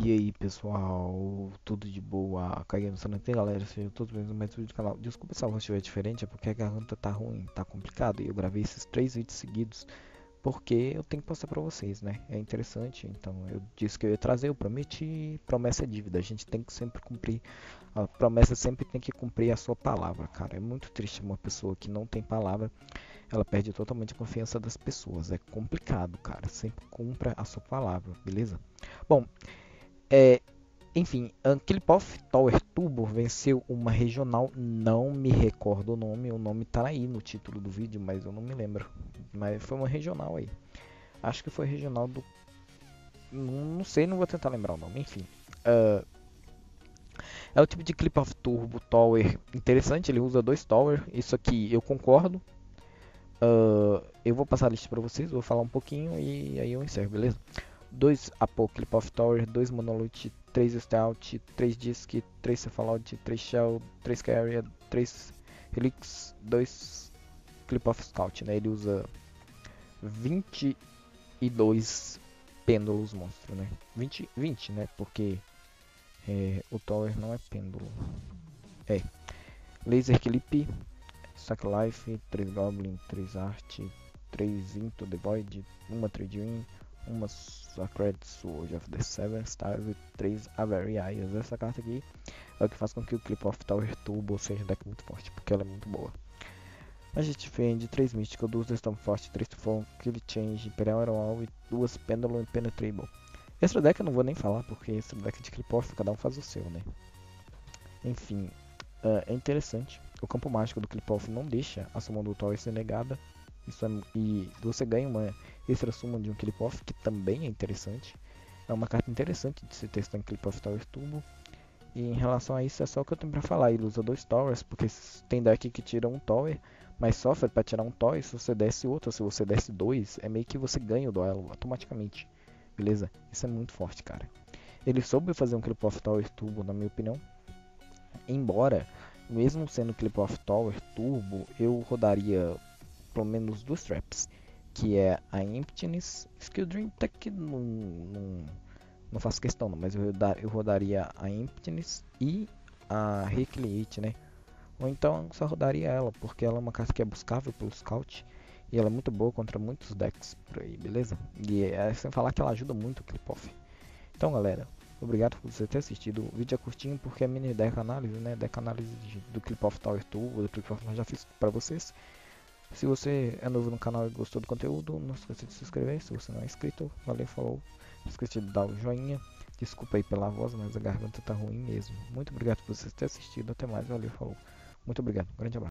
E aí pessoal, tudo de boa? Caguei no sono aqui, galera. Sejam todos bem-vindos a mais um vídeo do canal. Desculpa se a voz estiver diferente, é porque a garganta tá ruim, tá complicado. E eu gravei esses 3 vídeos seguidos porque eu tenho que postar pra vocês, né? É interessante, então eu disse que eu ia trazer, eu prometi. Promessa é dívida, a gente tem que sempre cumprir. A promessa sempre tem que cumprir a sua palavra, cara. É muito triste uma pessoa que não tem palavra, ela perde totalmente a confiança das pessoas. É complicado, cara. Sempre cumpra a sua palavra, beleza? Bom, é, enfim, Ankylopof Tower Turbo venceu uma regional, não me recordo o nome tá aí no título do vídeo, mas eu não me lembro. Mas foi uma regional aí. Acho que foi regional do. Não sei, não vou tentar lembrar o nome, enfim. Uh, é o tipo de Clip-Off Turbo Tower interessante, ele usa 2 Tower, isso aqui eu concordo. Eu vou passar a lista pra vocês, vou falar um pouquinho e aí eu encerro, beleza? 2 Apocalypse Tower, 2 Monolith, 3 Stout, 3 Disc, 3 Cephaloid, 3 Shell, 3 Carrier, 3 Helix, 2 Clip of Scout, né? Ele usa 22 pêndulos monstro, né? 20, né? Porque o Tower não é pêndulo. É. Laser Clip, Stack Life, 3 Goblin, 3 Art, 3 Into the Void, 1 Trade Win, uma Sacred Sword of the Seven Stars e 3 Avery Eyes. Essa carta aqui é o que faz com que o Clip-Off Tower Turbo seja um deck muito forte, porque ela é muito boa. A gente vende 3 Mystical, 2 Stormforce, 3 Tufão, Kill Change, Imperial Aeroal e 2 Pendulum Impenetrable. Extra deck eu não vou nem falar, porque extra deck de Clip-Off cada um faz o seu, né? Enfim, é interessante. O campo mágico do Clip-Off não deixa a summon do Tower ser negada. E você ganha uma extra summon de um Clip-Off, que também é interessante. É uma carta interessante de se testar em Clip-Off Tower Turbo. E em relação a isso é só o que eu tenho pra falar. Ele usa 2 Towers, porque tem deck que tira um Tower, mas sofre pra tirar um Tower se você desce outro. Se você desce 2, é meio que você ganha o duelo automaticamente. Beleza? Isso é muito forte, cara. Ele soube fazer um Clip-Off Tower Turbo, na minha opinião. Embora, mesmo sendo Clip-Off Tower Turbo, eu rodaria pelo menos 2 traps, que é a Emptiness. Skill Dream até que não faço questão, não, mas eu rodaria a Emptiness e a Recreate, né? Ou então só rodaria ela, porque ela é uma carta que é buscável pelo Scout e ela é muito boa contra muitos decks por aí, beleza? E sem falar que ela ajuda muito o Clip-Off. Então, galera, obrigado por você ter assistido. O vídeo é curtinho porque é mini deck análise, né? Deck análise do Clip-Off Tower Turbo, do Clip-Off eu já fiz pra vocês. Se você é novo no canal e gostou do conteúdo, não esqueça de se inscrever. Se você não é inscrito, valeu, falou. Não esqueça de dar o joinha. Desculpa aí pela voz, mas a garganta tá ruim mesmo. Muito obrigado por você ter assistido. Até mais, valeu, falou. Muito obrigado. Um grande abraço.